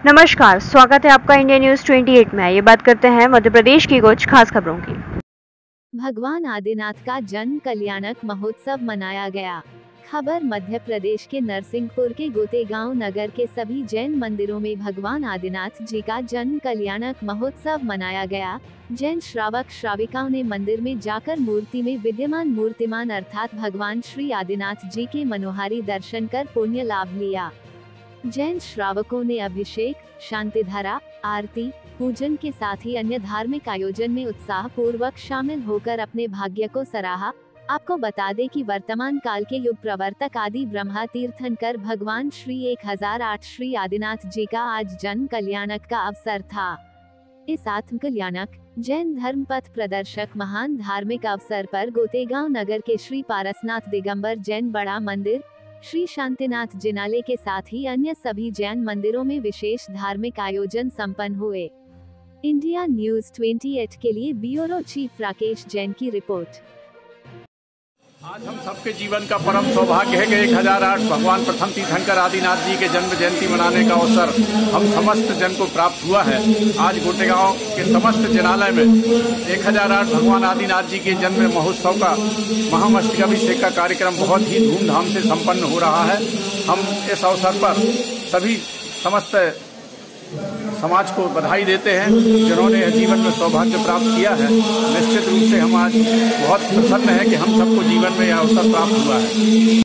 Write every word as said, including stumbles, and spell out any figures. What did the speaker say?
नमस्कार, स्वागत है आपका इंडिया न्यूज अट्ठाईस में। ये बात करते हैं मध्य प्रदेश की कुछ खास खबरों की। भगवान आदिनाथ का जन्म कल्याणक महोत्सव मनाया गया। खबर मध्य प्रदेश के नरसिंहपुर के गोतेगांव नगर के सभी जैन मंदिरों में भगवान आदिनाथ जी का जन्म कल्याणक महोत्सव मनाया गया। जैन श्रावक श्राविकाओं ने मंदिर में जाकर मूर्ति में विद्यमान मूर्तिमान अर्थात भगवान श्री आदिनाथ जी के मनोहारी दर्शन कर पुण्य लाभ लिया। जैन श्रावकों ने अभिषेक, शांतिधारा, आरती, पूजन के साथ ही अन्य धार्मिक आयोजन में उत्साह पूर्वक शामिल होकर अपने भाग्य को सराहा। आपको बता दें कि वर्तमान काल के युग प्रवर्तक आदि ब्रह्मा तीर्थंकर भगवान श्री एक हजार आठ श्री आदिनाथ जी का आज जन्म कल्याणक का अवसर था। इस आत्म कल्याणक जैन धर्म पथ प्रदर्शक महान धार्मिक अवसर पर गोतेगांव नगर के श्री पारसनाथ दिगंबर जैन बड़ा मंदिर, श्री शांतिनाथ जिनालय के साथ ही अन्य सभी जैन मंदिरों में विशेष धार्मिक आयोजन संपन्न हुए। इंडिया न्यूज अट्ठाईस के लिए ब्यूरो चीफ राकेश जैन की रिपोर्ट। आज हम सबके जीवन का परम सौभाग्य है कि एक हजार आठ भगवान प्रथम तीर्थंकर आदिनाथ जी के जन्म जयंती मनाने का अवसर हम समस्त जन को प्राप्त हुआ है। आज गोटेगांव के समस्त जनालय में एक हजार आठ भगवान आदिनाथ जी के जन्म महोत्सव का महामस्तकाभिषेक का कार्यक्रम बहुत ही धूमधाम से संपन्न हो रहा है। हम इस अवसर पर सभी समस्त समाज को बधाई देते हैं जिन्होंने जीवन में सौभाग्य प्राप्त किया है। निश्चित रूप से हम आज बहुत प्रसन्न हैं कि हम सबको जीवन में यह अवसर प्राप्त हुआ है।